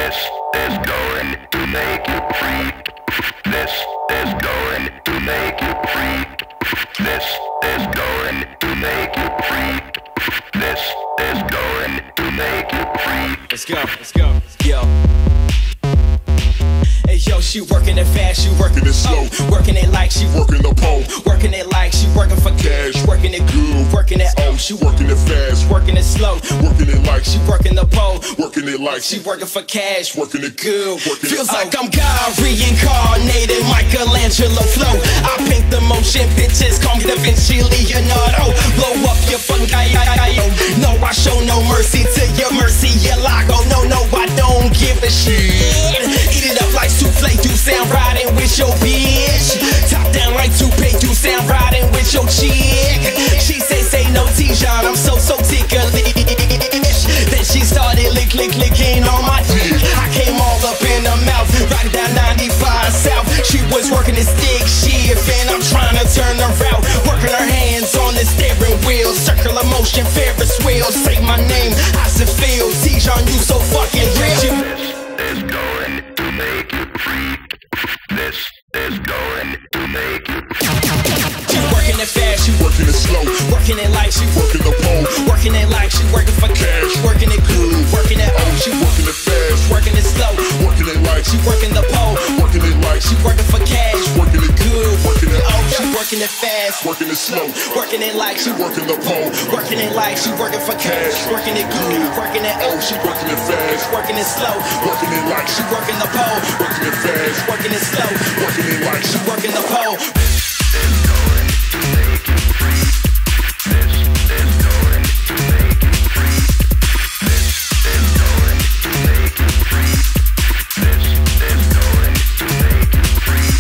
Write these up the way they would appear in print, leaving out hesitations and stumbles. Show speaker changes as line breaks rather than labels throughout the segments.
This is going to make you free. This is going to make you free. This is going to make you free. This is going to make you free.
Let's go, yo. Hey yo, she working it fast, she working it slow. Working it like she working the pole. Working it like she working for cash. Working it good, working it she working it fast. Working it slow, working it like she working the pole. Working it like she working for cash. Working it good, working feels like I'm God reincarnated, Michelangelo flow. I paint the motion, bitches call me Da Vinci Leonardo. Blow up your fucking guy. No, I show no mercy to your mercy, your lago. No, I don't give a shit. Eat it up like souffle, do sound riding with your bitch. Top down like toupee, do sound riding with your chick. She say no T-John, I'm so ticklish. Then she started licking on my dick. I came all up in her mouth, riding down 95 South. She was working the stick shift and I'm trying to turn her out. Working her hands on the steering wheel, circular motion, Ferris wheel. Say my name, how's it feel? T-John, you so fucking real.
This is going to make you free. This is going to make you free.
She working it fast, she working it slow. Working it like she working the pole. Working it like she working for cash. Working it good, working it she working it fast. Working it slow, working it like she working the pole. Working it like she working for cash. Working it good, working it she working it fast. Working it slow, working it like she working the pole. Working it like she working for cash. Working it good, working it she working it fast. Working it slow, working it like she working the pole. Working it fast, working it slow. Working it like she working the pole.
Is going to make you free. This is going to make you free. This is going to make you free. This is going to make you free.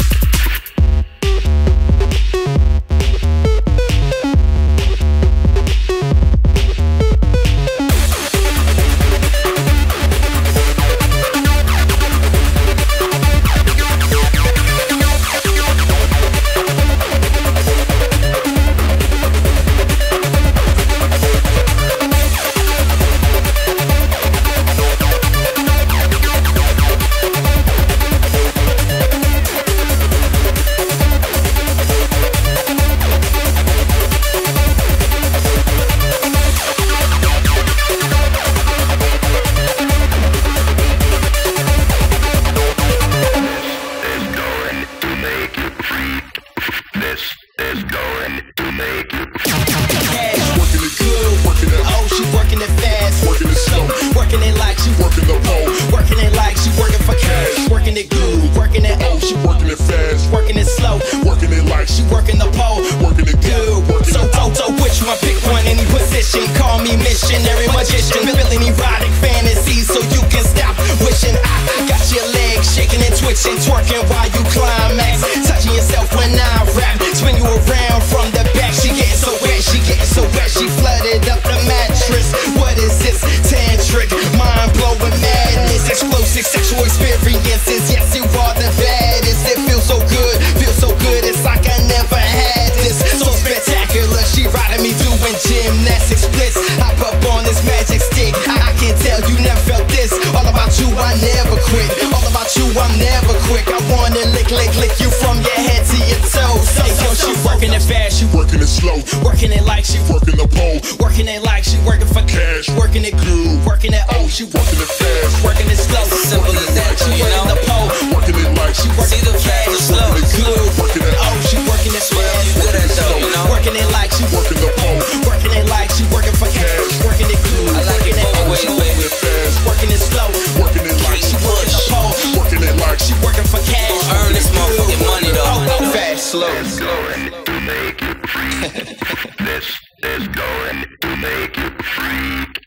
This is going to make you
cash. Working it good, working it she working it fast. Working it slow, working it like she working the pole. Working it like she working for cash. Working it good, working it she working it fast. Working it slow, working it like she working the pole. Working it good, working so which one? Pick one, any position. Call me missionary magician, filling erotic fantasies so you can stop wishing. I got your legs shaking and twitching, twerking while you climax, touching yourself when I rap. Spin you around from the back. She getting so wet, she flooded up the mattress. What is this? Tantric, mind-blowing madness, explosive sexual experiences. Yes, you are the baddest. It feels so good, it's like I never had this. So spectacular, she riding me doing gymnastics splits. Hop up on this magic stick, I can tell you never felt this. All about you, I never quit. All about you, I'm never quick. I wanna lick you from your head to your toes. Hey yo, she working it fast, she working it slow. Working it like she working the pole. Working it like she working for cash. Working it good, working it she working it fast. Working it slow,
simple as that,
she
you
working
know.
the pole. Working it like she working the cash.
slow.
Working it good, working it she working it fast.
Good at though, you know.
Working it like she working the pole. Working it like she working for cash. Working it good,
I like
working
it
it
both ways,
she
baby.
working it fast. Working it slow, working it like she working the pole. Working it like she working for cash.
Earn this motherfucking money though.
Fast, slow.
is going to make you free. This is going to make you free.